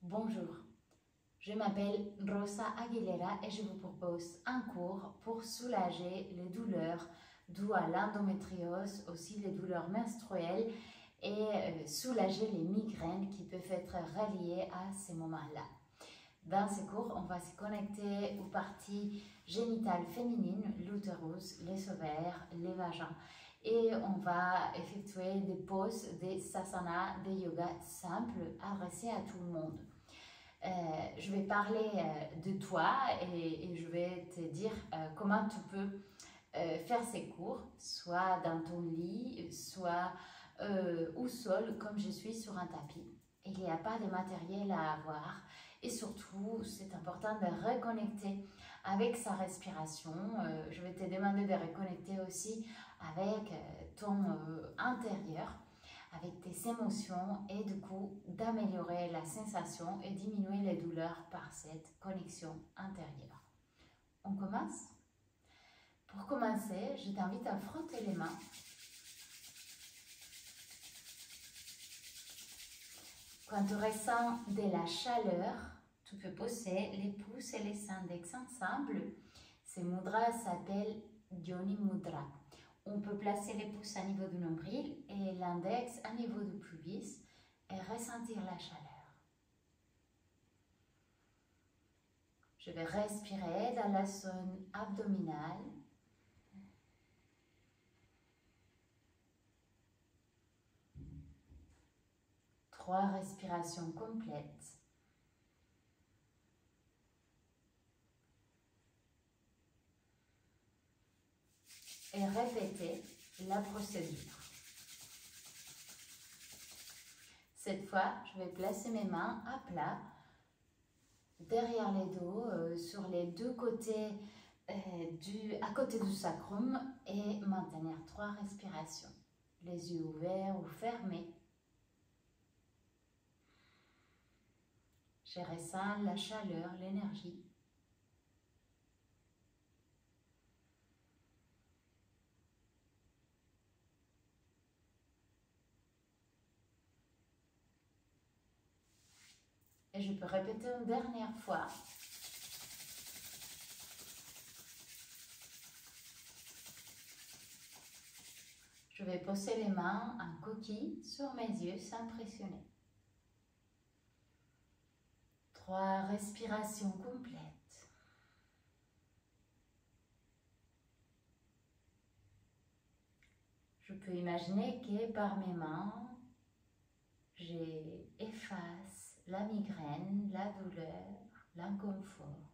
Bonjour, je m'appelle Rosa Aguilera et je vous propose un cours pour soulager les douleurs dues à l'endométriose, aussi les douleurs menstruelles et soulager les migraines qui peuvent être reliées à ces moments-là. Dans ce cours, on va se connecter aux parties génitales féminines, l'utérus, les ovaires, les vagins. Et on va effectuer des poses, des sasanas, des yogas simples adressés à tout le monde. Je vais parler de toi et je vais te dire comment tu peux faire ces cours, soit dans ton lit, soit au sol, comme je suis sur un tapis. Il n'y a pas de matériel à avoir et surtout, c'est important de reconnecter avec sa respiration. Je vais te demander de reconnecter aussi avec ton intérieur, avec tes émotions et du coup d'améliorer la sensation et diminuer les douleurs par cette connexion intérieure. On commence? Pour commencer, je t'invite à frotter les mains. Quand tu ressens de la chaleur, tu peux poser les pouces et les index ensemble. Ces mudras s'appellent Yoni Mudra. On peut placer les pouces à niveau du nombril et l'index à niveau du pubis et ressentir la chaleur. Je vais respirer dans la zone abdominale. Trois respirations complètes. Et répétez la procédure. Cette fois, je vais placer mes mains à plat, derrière les dos, sur les deux côtés, à côté du sacrum et maintenir trois respirations. Les yeux ouverts ou fermés. Je ressens la chaleur, l'énergie. Et je peux répéter une dernière fois. Je vais poser les mains en coquille sur mes yeux sans pressionner. Trois respirations complètes. Je peux imaginer que par mes mains, j'efface la migraine, la douleur, l'inconfort.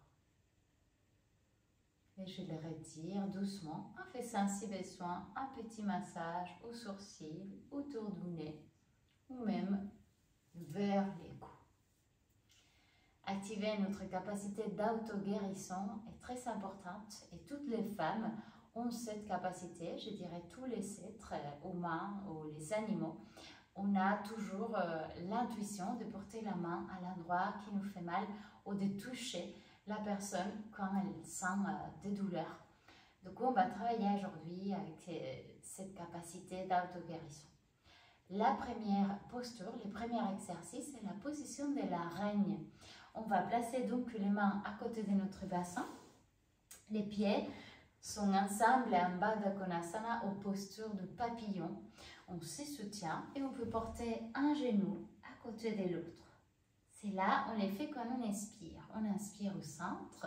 Et je les retire doucement en faisant si besoin un petit massage aux sourcils, autour du nez ou même vers les coups. Activer notre capacité d'auto-guérison est très importante et toutes les femmes ont cette capacité, je dirais tous les êtres humains ou les animaux. On a toujours l'intuition de porter la main à l'endroit qui nous fait mal ou de toucher la personne quand elle sent des douleurs. Du coup, on va travailler aujourd'hui avec cette capacité d'auto-guérison. La première posture, le premier exercice, c'est la position de la reine. On va placer donc les mains à côté de notre bassin. Les pieds sont ensemble en bas de Konasana aux postures de papillon. On se soutient et on peut porter un genou à côté de l'autre. C'est là, on les fait quand on inspire. On inspire au centre,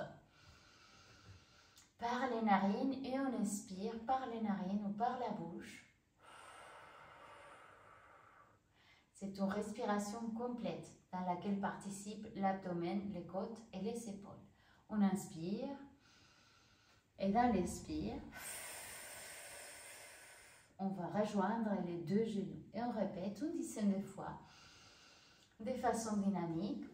par les narines, et on expire par les narines ou par la bouche. C'est une respiration complète dans laquelle participent l'abdomen, les côtes et les épaules. On inspire et dans l'expire, on va rejoindre les deux genoux et on répète une dizaine de fois de façon dynamique.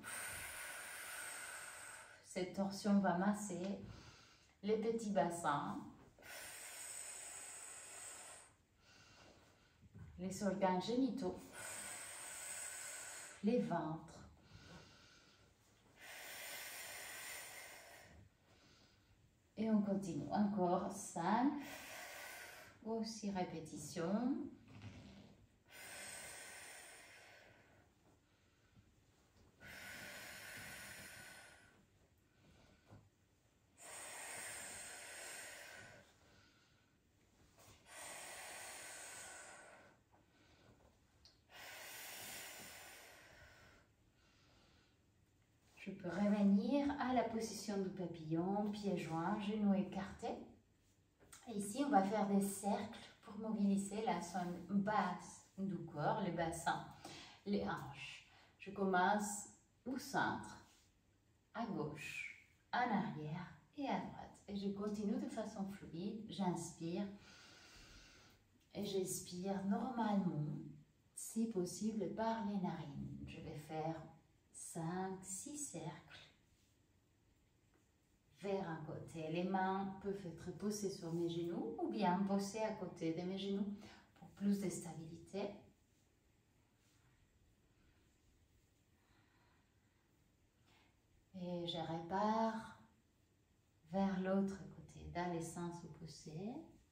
Cette torsion va masser les petits bassins, les organes génitaux, les ventres. Et on continue encore 5 ou 6 répétitions. Je peux revenir à la position du papillon, pieds joints, genoux écartés. Et ici, on va faire des cercles pour mobiliser la zone basse du corps, le bassin, les hanches. Je commence au centre, à gauche, en arrière et à droite. Et je continue de façon fluide. J'inspire et j'expire normalement, si possible, par les narines. Je vais faire 5-6 cercles vers un côté. Les mains peuvent être posées sur mes genoux ou bien posées à côté de mes genoux pour plus de stabilité. Et je repars vers l'autre côté, dans le sens opposé.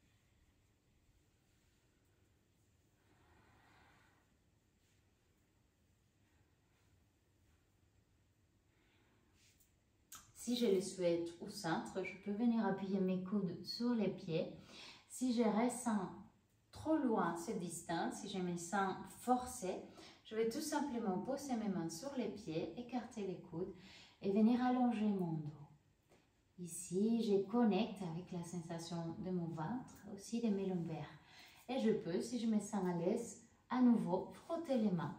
Si je le souhaite au centre, je peux venir appuyer mes coudes sur les pieds. Si je ressens trop loin cette distance, si je me sens forcée, je vais tout simplement poser mes mains sur les pieds, écarter les coudes et venir allonger mon dos. Ici, je connecte avec la sensation de mon ventre, aussi de mes lombaires. Et je peux, si je me sens à l'aise, à nouveau frotter les mains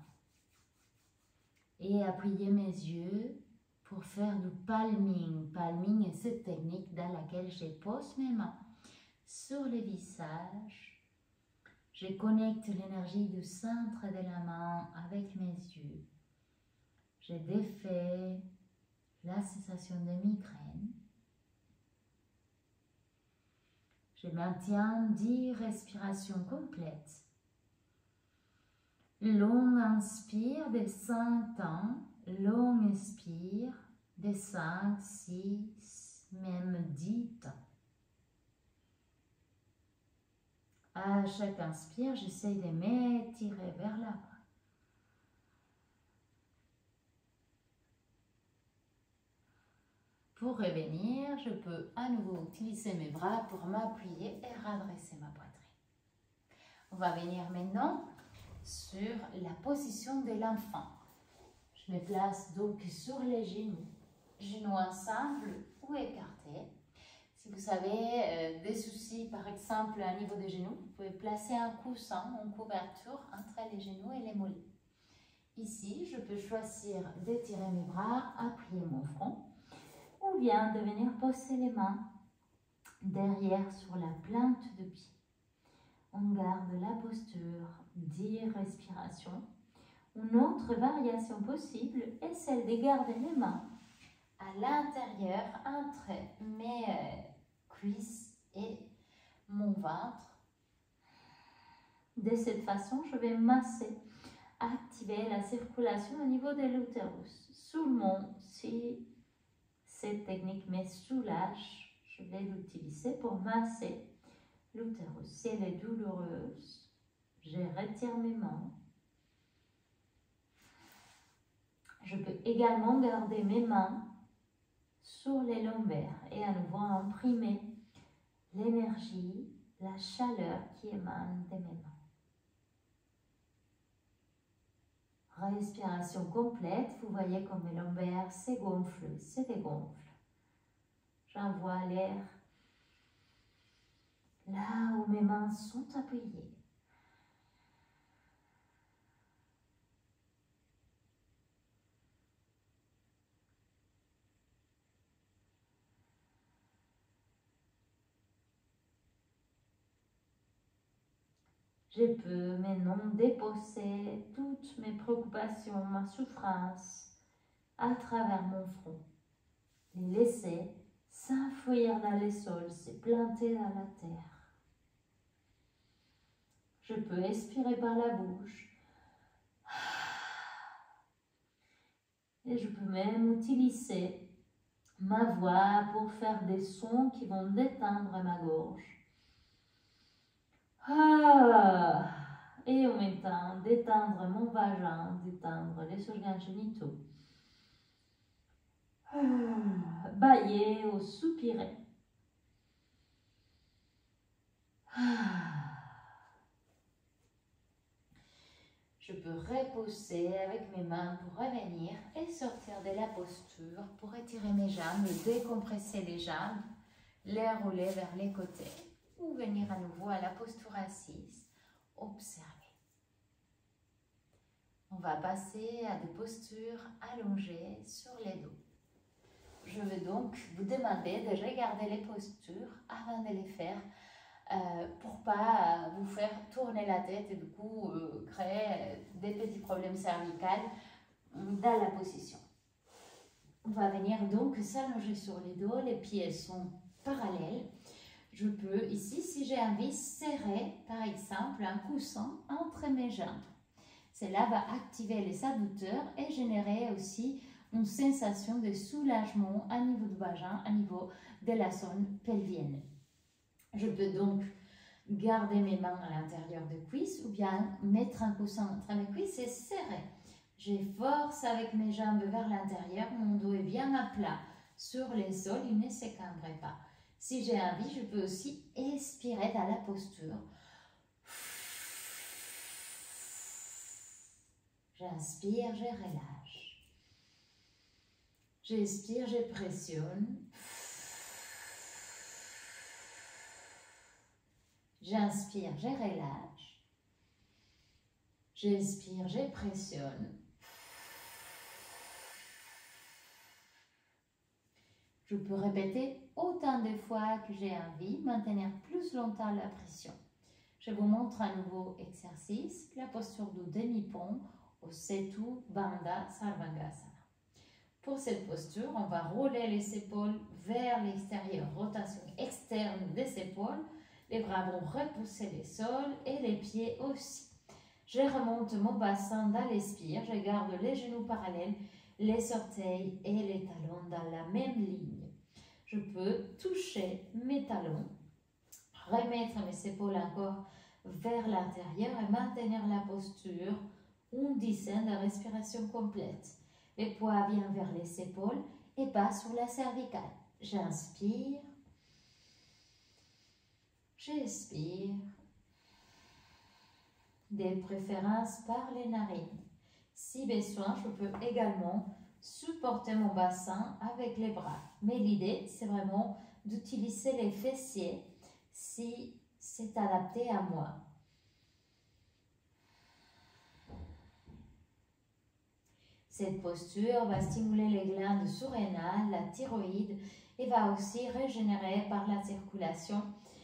et appuyer mes yeux pour faire du palming. Palming est cette technique dans laquelle je pose mes mains sur le visage. Je connecte l'énergie du centre de la main avec mes yeux. Je défais la sensation de migraine. Je maintiens 10 respirations complètes. Long inspire de 5 temps. Long expire de 5, 6, même 10 temps. À chaque inspire, j'essaie de m'étirer vers l'avant. Pour revenir, je peux à nouveau utiliser mes bras pour m'appuyer et redresser ma poitrine. On va venir maintenant sur la position de l'enfant. Je me place donc sur les genoux ensemble ou écartés. Si vous avez des soucis, par exemple, à niveau des genoux, vous pouvez placer un coussin, une couverture entre les genoux et les mollets. Ici, je peux choisir d'étirer mes bras, appuyer mon front, ou bien de venir poser les mains derrière sur la plante de pied. On garde la posture, 10 respirations. Une autre variation possible est celle de garder les mains à l'intérieur entre mes cuisses et mon ventre. De cette façon, je vais masser, activer la circulation au niveau de l'utérus. Seulement, si cette technique me soulage, je vais l'utiliser pour masser l'utérus. Si elle est douloureuse, je retire mes mains. Je peux également garder mes mains sur les lombaires et à nouveau imprimer l'énergie, la chaleur qui émane de mes mains. Respiration complète, vous voyez comme mes lombaires se gonflent, se dégonflent. J'envoie l'air là où mes mains sont appuyées. Je peux maintenant déposer toutes mes préoccupations, ma souffrance à travers mon front. Les laisser s'enfouir dans le sol, se planter dans la terre. Je peux expirer par la bouche. Et je peux même utiliser ma voix pour faire des sons qui vont détendre ma gorge. Et en même temps, détendre mon vagin, détendre les organes génitaux. Bâiller ou soupirer. Je peux repousser avec mes mains pour revenir et sortir de la posture pour étirer mes jambes, décompresser les jambes, les rouler vers les côtés ou venir à nouveau à la posture assise, observer. On va passer à des postures allongées sur les dos. Je vais donc vous demander de regarder les postures avant de les faire pour pas vous faire tourner la tête et du coup créer des petits problèmes cervicaux dans la position. On va venir donc s'allonger sur les dos, les pieds sont parallèles. Je peux ici, si j'ai envie, serrer par exemple un coussin entre mes jambes. Cela va activer les adducteurs et générer aussi une sensation de soulagement au niveau du vagin, au niveau de la zone pelvienne. Je peux donc garder mes mains à l'intérieur des cuisses ou bien mettre un coussin entre mes cuisses et serrer. Je force avec mes jambes vers l'intérieur, mon dos est bien à plat sur les sols, il ne s'écambre pas. Si j'ai envie, je peux aussi expirer dans la posture. J'inspire, je relâche. J'expire, je pressionne. J'inspire, je relâche. J'expire, je pressionne. Je peux répéter autant de fois que j'ai envie, maintenir plus longtemps la pression. Je vous montre un nouveau exercice, la posture du demi-pont au Setu Bandha Sarvangasana. Pour cette posture, on va rouler les épaules vers l'extérieur, rotation externe des épaules. Les bras vont repousser les sols et les pieds aussi. Je remonte mon bassin dans l'expire, je garde les genoux parallèles, les orteils et les talons dans la même ligne. Je peux toucher mes talons, remettre mes épaules encore vers l'intérieur et maintenir la posture une dizaine de respirations complètes. Le poids vient vers les épaules et pas sur la cervicale. J'inspire, j'expire, de préférence par les narines. Si besoin, je peux également supporter mon bassin avec les bras. Mais l'idée, c'est vraiment d'utiliser les fessiers si c'est adapté à moi. Cette posture va stimuler les glandes surrénales, la thyroïde et va aussi régénérer par la circulation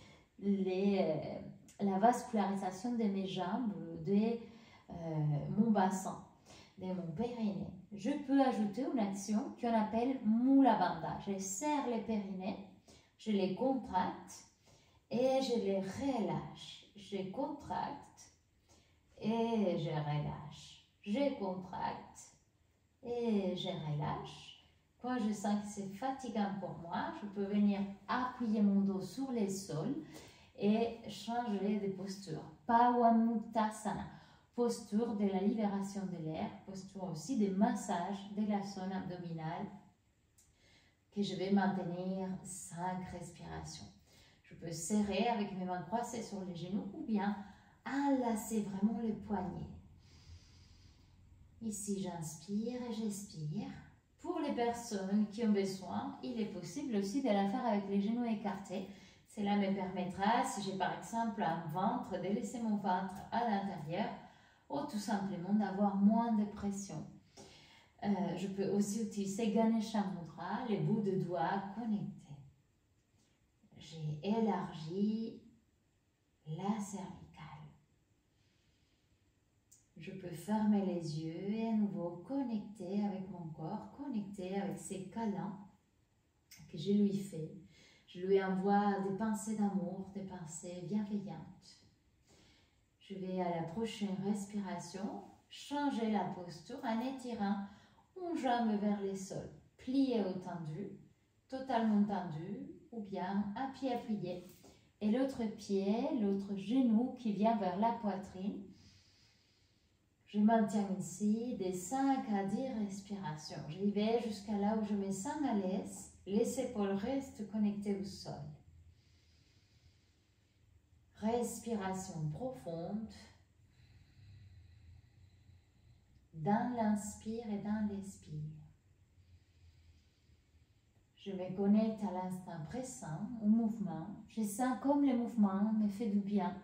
la vascularisation de mes jambes, de mon bassin, de mon périnée. Je peux ajouter une action qu'on appelle Mula Bandha. Je serre les périnées, je les contracte et je les relâche. Je contracte et je relâche. Je contracte et je relâche. Quand je sens que c'est fatigant pour moi, je peux venir appuyer mon dos sur les sols et changer de posture. Pawanmuktasana, posture de la libération de l'air, posture aussi de massage de la zone abdominale que je vais maintenir 5 respirations. Je peux serrer avec mes mains croisées sur les genoux ou bien enlacer vraiment les poignets. Ici, j'inspire et j'expire. Pour les personnes qui ont besoin, il est possible aussi de la faire avec les genoux écartés. Cela me permettra, si j'ai par exemple un ventre, de laisser mon ventre à l'intérieur ou tout simplement d'avoir moins de pression. Je peux aussi utiliser Ganesha Mudra, les bouts de doigts connectés. J'ai élargi la cervicale. Je peux fermer les yeux et à nouveau connecter avec mon corps, connecter avec ces câlins que je lui fais. Je lui envoie des pensées d'amour, des pensées bienveillantes. Je vais à la prochaine respiration changer la posture en étirant une jambe vers les sols, plié ou tendu, totalement tendu, ou bien un pied appuyé. Et l'autre pied, l'autre genou qui vient vers la poitrine. Je maintiens ici des 5 à 10 respirations. J'y vais jusqu'à là où je me sens à l'aise. Les épaules restent connectées au sol. Respiration profonde. dans l'inspire et dans l'expire. Je me connecte à l'instant présent, au mouvement. Je sens comme le mouvement me fait du bien.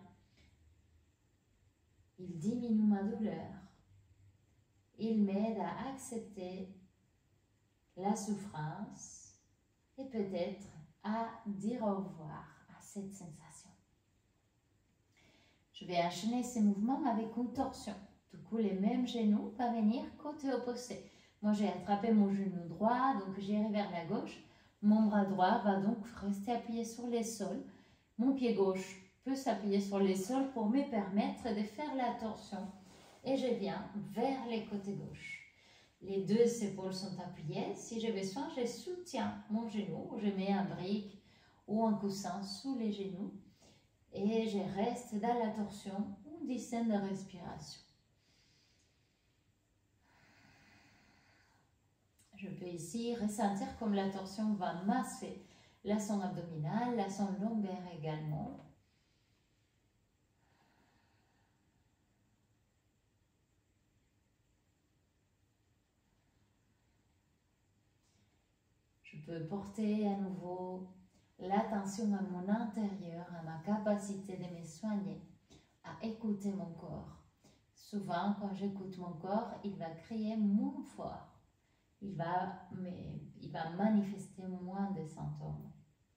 Il diminue ma douleur. Il m'aide à accepter la souffrance et peut-être à dire au revoir à cette sensation. Je vais enchaîner ces mouvements avec une torsion. Du coup, les mêmes genoux vont venir côté opposé. Moi, j'ai attrapé mon genou droit, donc j'irai vers la gauche. Mon bras droit va donc rester appuyé sur les sols. Mon pied gauche peut s'appuyer sur les sols pour me permettre de faire la torsion. Et je viens vers les côtés gauche. Les deux épaules sont appuyées. Si j'ai besoin, je soutiens mon genou. Je mets un brique ou un coussin sous les genoux. Et je reste dans la torsion une dizaine de respirations. Je peux ici ressentir comme la torsion va masser la zone abdominale, la zone lombaire également. Je peux porter à nouveau l'attention à mon intérieur, à ma capacité de me soigner, à écouter mon corps. Souvent, quand j'écoute mon corps, il va crier moins fort. Il va manifester moins de symptômes.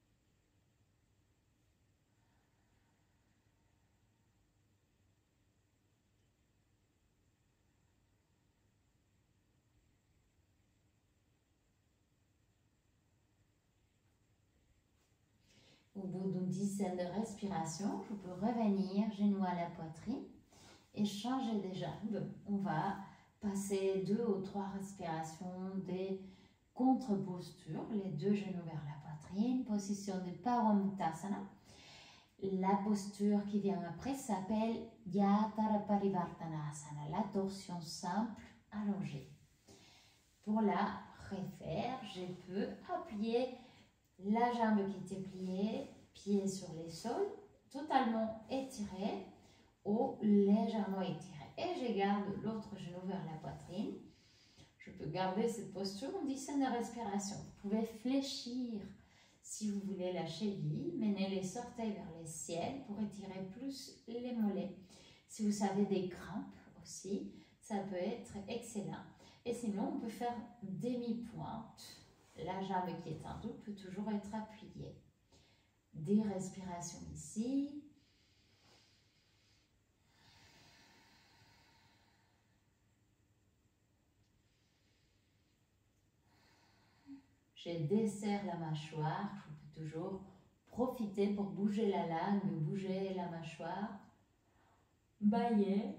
Au bout d'une dizaine de respirations, je peux revenir genou à la poitrine et changer de jambe. On va passer 2 ou 3 respirations des contre-postures, les deux genoux vers la poitrine, position de Pavamuktasana. La posture qui vient après s'appelle Yatara Parivartanasana, la torsion simple allongée. Pour la refaire, je peux appuyer la jambe qui était pliée, pied sur les sols, totalement étiré ou légèrement étiré. Et je garde l'autre genou vers la poitrine. Je peux garder cette posture une dizaine de respirations. Vous pouvez fléchir si vous voulez la cheville, mener les orteils vers le ciel pour étirer plus les mollets. Si vous avez des crampes aussi, ça peut être excellent. Et sinon, on peut faire demi-pointe. La jambe qui est tendue peut toujours être appuyée. Des respirations ici. Je desserre la mâchoire. Je peux toujours profiter pour bouger la langue, bouger la mâchoire. Bailler.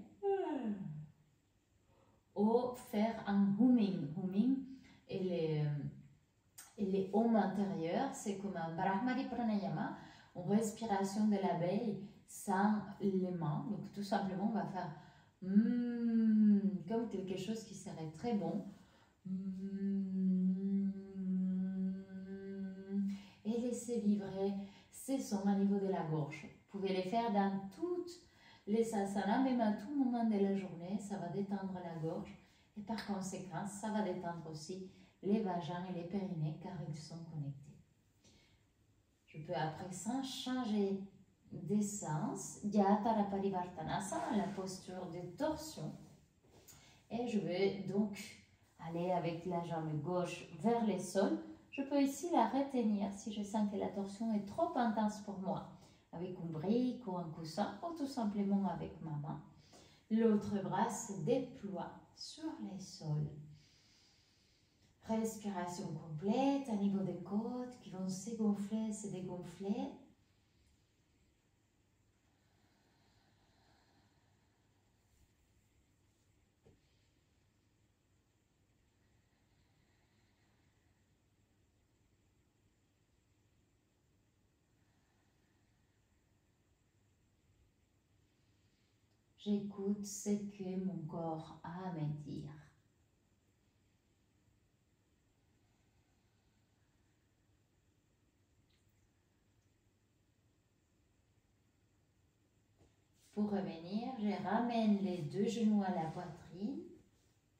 Ou faire un humming. Humming, et les hommes intérieurs, c'est comme un Brahmari Pranayama, une respiration de l'abeille sans les mains. Donc tout simplement, on va faire comme quelque chose qui serait très bon. Et laissez vibrer ces sons au niveau de la gorge. Vous pouvez les faire dans toutes les asanas, même à tout moment de la journée, ça va détendre la gorge. Et par conséquent, ça va détendre aussi les vagins et les périnées car ils sont connectés. Je peux à présent changer d'essence, Yatara Parivartanasana, la posture de torsion. Et je vais donc aller avec la jambe gauche vers les sols. Je peux ici la retenir si je sens que la torsion est trop intense pour moi, avec une brique ou un coussin, ou tout simplement avec ma main. L'autre bras se déploie sur les sols. Respiration complète au niveau des côtes qui vont se gonfler, se dégonfler. J'écoute ce que mon corps a à me dire. Pour revenir, je ramène les deux genoux à la poitrine.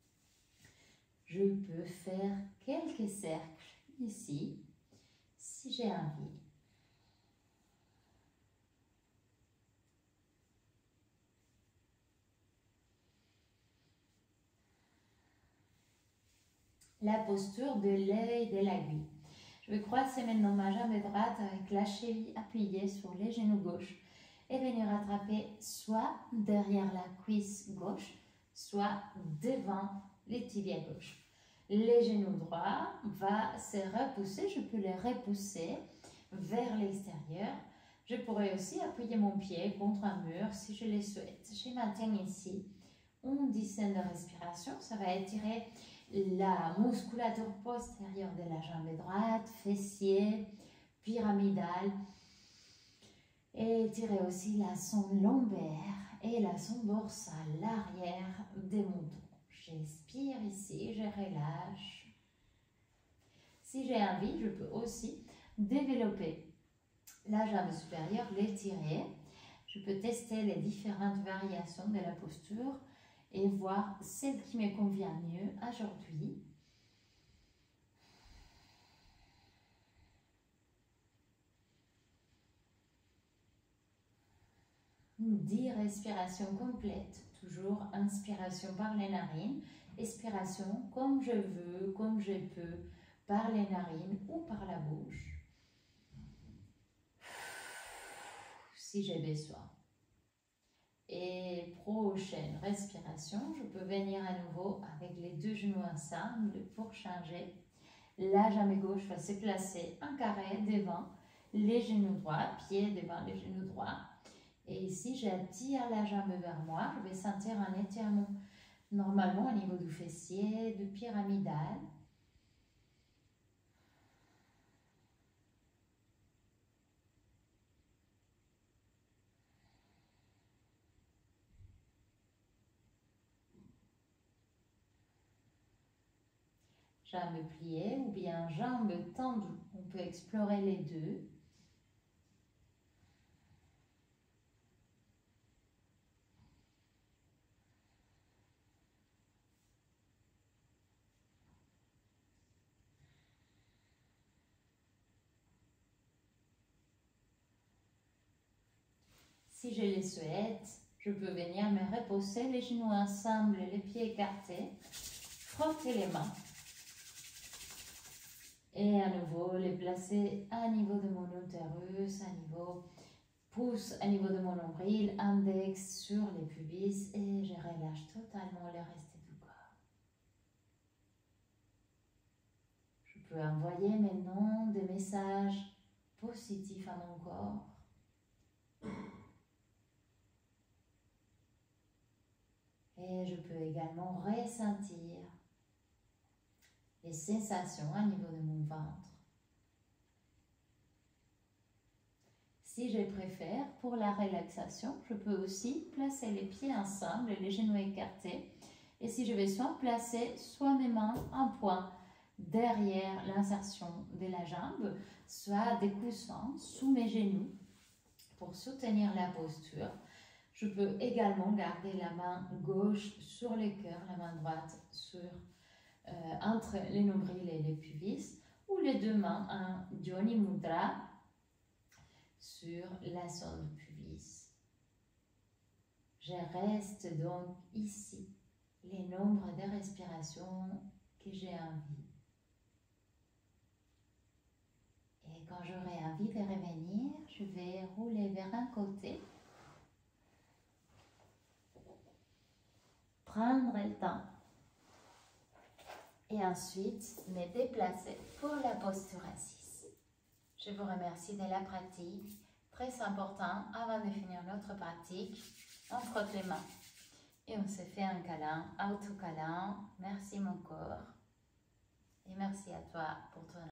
Je peux faire quelques cercles ici, si j'ai envie. La posture de l'œil de l'aiguille. Je vais croiser maintenant ma jambe droite avec la cheville appuyée sur les genoux gauche et venir attraper soit derrière la cuisse gauche, soit devant les tibias gauche. Les genoux droits vont se repousser, je peux les repousser vers l'extérieur. Je pourrais aussi appuyer mon pied contre un mur si je le souhaite. Je maintiens ici une dizaine de respirations. Ça va étirer la musculature postérieure de la jambe droite, fessier, pyramidale. Et étirer aussi la sonde lombaire et la sonde dorsale, l'arrière des moutons. J'inspire ici, je relâche. Si j'ai envie, je peux aussi développer la jambe supérieure, l'étirer. Je peux tester les différentes variations de la posture et voir celle qui me convient mieux aujourd'hui. Une 10 respirations complètes. Toujours inspiration par les narines, expiration comme je veux, comme je peux, par les narines ou par la bouche. Si j'ai besoin. Et prochaine respiration, je peux venir à nouveau avec les deux genoux ensemble pour changer. La jambe gauche va se placer en carré devant les genoux droits, pied devant les genoux droits. Et ici, j'attire la jambe vers moi. Je vais sentir un étirement normalement au niveau du fessier, du pyramidal. Jambes pliées ou bien jambes tendues. On peut explorer les deux. Si je le souhaite, je peux venir me reposer les genoux ensemble, les pieds écartés, frotter les mains. Et à nouveau, les placer à niveau de mon utérus, à niveau pouce, à niveau de mon nombril, index sur les pubis et je relâche totalement le reste du corps. Je peux envoyer maintenant des messages positifs à mon corps. Et je peux également ressentir les sensations à niveau de mon ventre. Si je préfère, pour la relaxation, je peux aussi placer les pieds ensemble et les genoux écartés. Et si je vais soit placer soit mes mains en point derrière l'insertion de la jambe, soit des coussins sous mes genoux pour soutenir la posture. Je peux également garder la main gauche sur le cœur, la main droite entre les nombrils et les pubis, ou les deux mains en Joni Mudra sur la zone du pubis. Je reste donc ici les nombres de respirations que j'ai envie. Et quand j'aurai envie de revenir, je vais rouler vers un côté. Prendre le temps et ensuite me déplacer pour la posture assise. Je vous remercie de la pratique, très important. Avant de finir notre pratique, on frotte les mains et on se fait un câlin, autocâlin. Merci mon corps et merci à toi pour ton